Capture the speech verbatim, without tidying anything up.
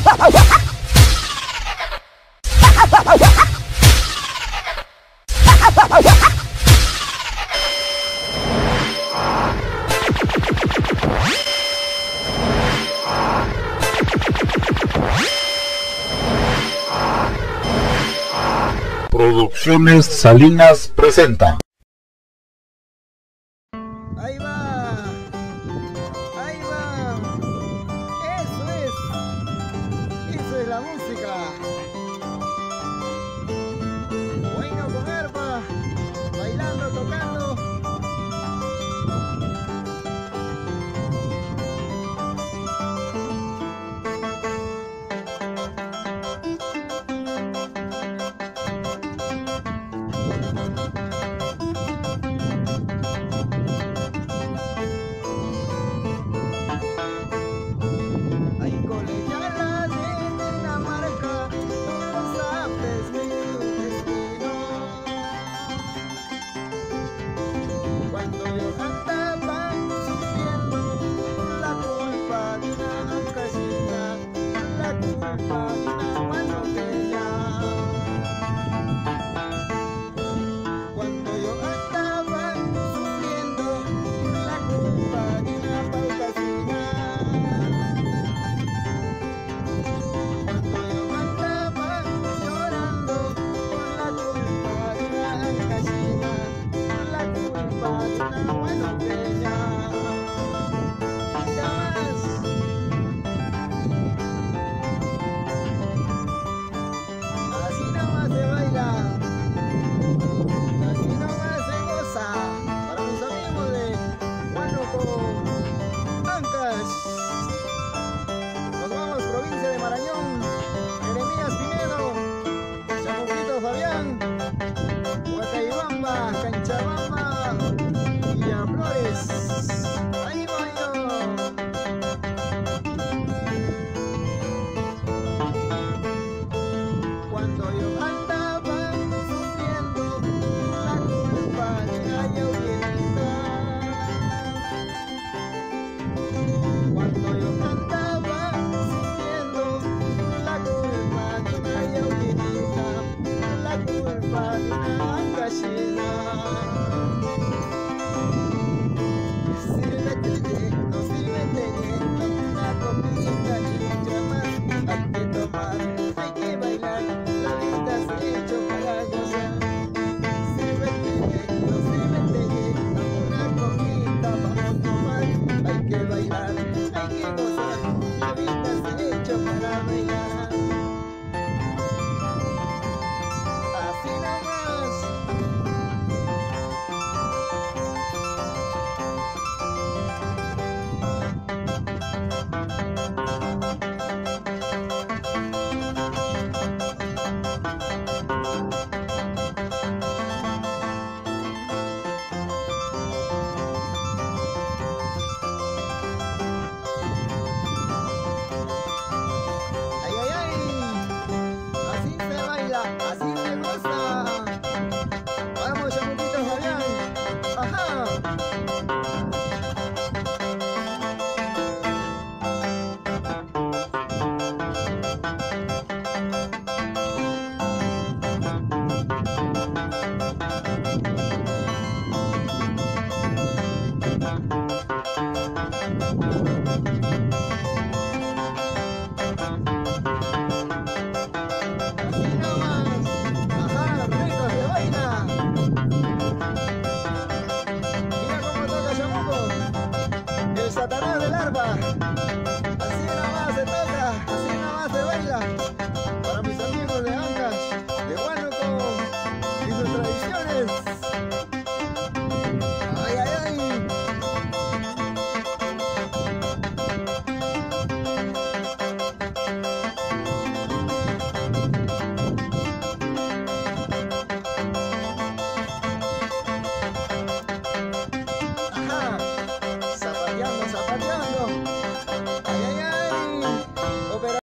Producciones Salinas presenta. Ahí va, ahí va, eso es, eso es la música. Bueno con arpa, bailando, tocando. Nos vamos, provincia de Marañón, Jeremías Pinedo, Chamuquito Fabián, Huacaibamba, Canchabamba, Villaflores. Ahí voy yo. Cuando yo andaba sufriendo la culpa de la llovinita. Cuando yo andaba sufriendo la culpa de una llovinita, la culpa de una gallina. Sírvete, no sírvete, una comidita y mucha más hay que tomar, hay que bailar, la vida se ha hecho para gozar. Sírvete, no sírvete, una comidita vamos a tomar, hay que bailar, hay que gozar, la vida se ha hecho para bailar. Así nomás. Así me gusta. Vamos, Chamuquito Fabián. Ajá. Satanás del arpa.